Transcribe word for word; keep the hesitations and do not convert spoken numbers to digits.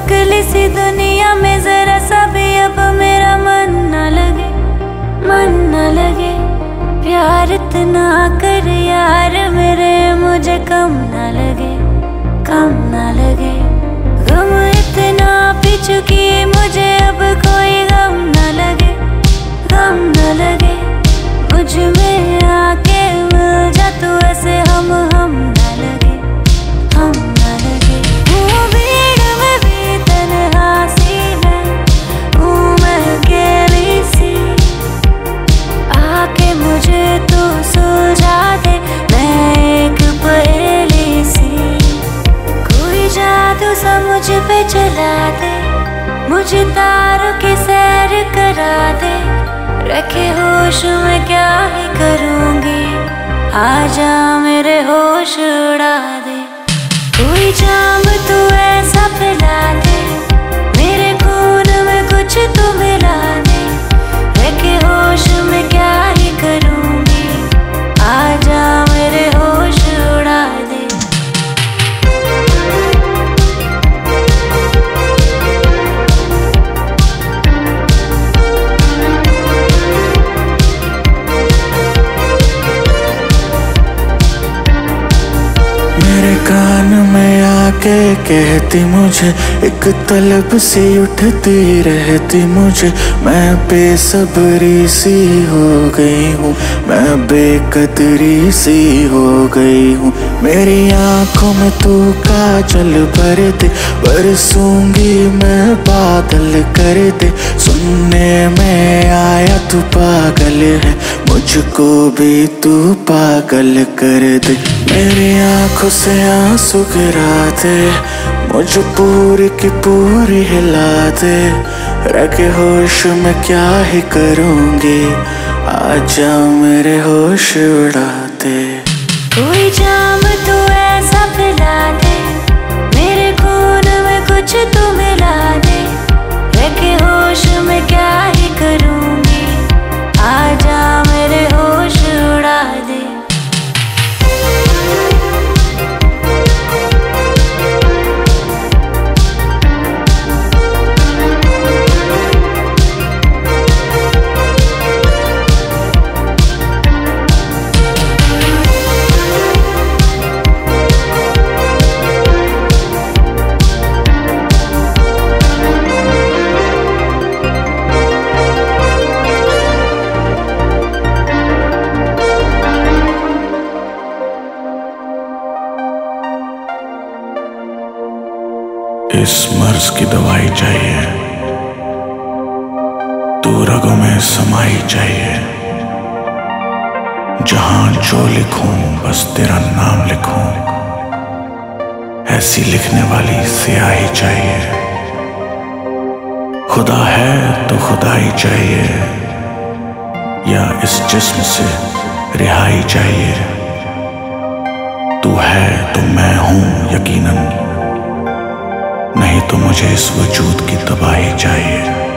मुश्किल सी दुनिया में जरा सा भी अब मेरा मन न लगे, मन न लगे। प्यार इतना कर यार मेरे, मुझे कम न लगे, कम न लगे। गम इतना पी चुकी मुझे अब कोई गम न लगे, गम न लगे। मुझ में आके मिल जा तू, ऐसे हम हम न लगे, हम न लगे। वो भीड़ में भी तन्हा सी मैं हूँ, मैं अकेली सी। आके मुझे तू सुलझा दे, मैं एक पहेली सी। कोई जादू सा मुझ पे चला दे, मुझे तारों की सैर करा दे। रखे होश में क्या ही करूँगी, आजा मेरे होश उड़ा दे। कोई जाम तू ऐसा पिला दे, मेरे खून में कुछ तू मिला दे। रखे होश में क्या ही करूँगी, आजा मेरे होश उड़ा दे। मेरे कान में आके कहती मुझे, एक तलब सी उठती रहती मुझे। मैं बेसब्री सी हो गई हूँ, मैं बेकदरी सी हो गई हूँ। मेरी आंखों में तू काजल भर दे, बरसूंगी मैं बादल कर दे। सुनने में आया तू पागल है, मुझको भी तू पागल कर दे। मेरी आंखों से आंसू गिरा दे, मुझे पूरी की पूरी हिला दे। रखे होश में क्या ही करूँगी, आजा मेरे होश उड़ा दे। कोई जाम तू ऐसा पिला दे, मेरे खून में कुछ तू मिला दे। रखे होश में क्या ही करूँगी, आजा मेरे होश उड़ा दे। इस मर्ज की दवाई चाहिए, तू रगों में समाई चाहिए। जहां जो लिखूं बस तेरा नाम लिखूं, ऐसी लिखने वाली स्याही चाहिए। खुदा है तो खुदाई चाहिए, या इस जिस्म से रिहाई चाहिए। तू है तो मैं हूं यकीनन, नहीं तो मुझे इस वजूद की तबाही चाहिए।